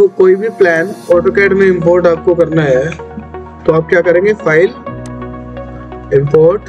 तो कोई भी प्लान ऑटोकैड में इंपोर्ट आपको करना है तो आप क्या करेंगे, फाइल, इंपोर्ट,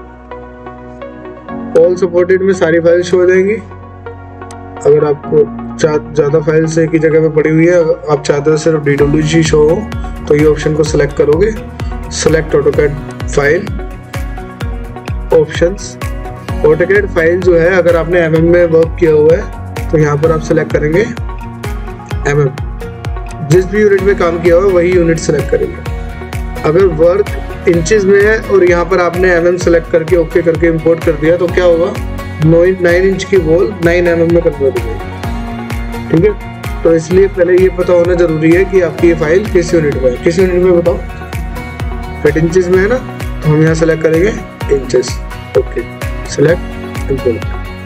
ऑल सपोर्टेड में सारी फाइल शो हो जाएंगी। अगर आपको ज़्यादा फाइल्स एक ही जगह पे पड़ी हुई है, आप चाहते हो सिर्फ DWG शो हो, तो ये ऑप्शन को सिलेक्ट करोगे, select AutoCAD file, options. AutoCAD file जो है अगर आपने MM में वर्क किया हुआ है तो यहाँ पर आप सिलेक्ट करेंगे MM, जिस भी यूनिट में काम किया हुआ है वही यूनिट सेलेक्ट करेंगे। अगर वर्क इंचेस में है और यहाँ पर आपने MM सेलेक्ट करके ओके करके इंपोर्ट कर दिया तो क्या होगा, 9 इंच की वॉल 9 mm में कन्वर्ट हो जाएगी। ठीक है, तो इसलिए पहले ये पता होना जरूरी है कि आपकी ये फाइल किस यूनिट में है। किस यूनिट में बताओ, फिट इंचेस में है ना, तो हम यहाँ सेलेक्ट करेंगे इंचेस। Okay, select import.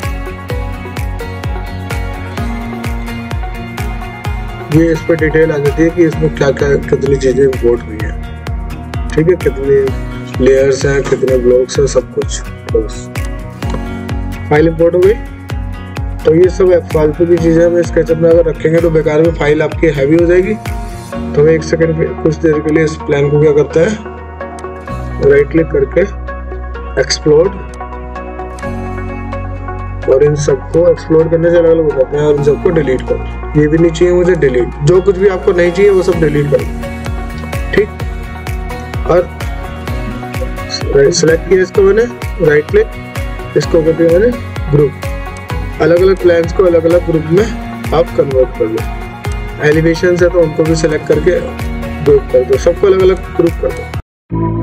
ये इस पर डिटेल आ जाती है कि इसमें क्या क्या कितनी चीजें इंपोर्ट हुई है। ठीक है, कितने लेयर्स हैं, कितने ब्लॉक्स हैं, सब कुछ। बस फाइल इंपोर्ट हो गई। तो ये सब फालतू की चीजें हम स्केचअप में अगर रखेंगे तो बेकार में फाइल आपकी हैवी हो जाएगी। तो एक सेकंड पे कुछ देर के लिए इस प्लान को क्या करता है, राइट क्लिक करके एक्सप्लोर, और इन सबको एक्सप्लोर करने से अलग अलग हो जाते हैं, और इन सबको डिलीट करो। ये भी नहीं चाहिए मुझे, डिलीट। जो कुछ भी आपको नहीं चाहिए वो सब डिलीट करो। ठीक, और सेलेक्ट किया इसको मैंने, राइट क्लिक, इसको कर दिया मैंने ग्रुप। अलग अलग प्लान्स को अलग अलग ग्रुप में आप कन्वर्ट कर लो। एलिवेशन है तो उनको भी सिलेक्ट करके ग्रुप कर दो, सबको अलग अलग ग्रुप कर दो।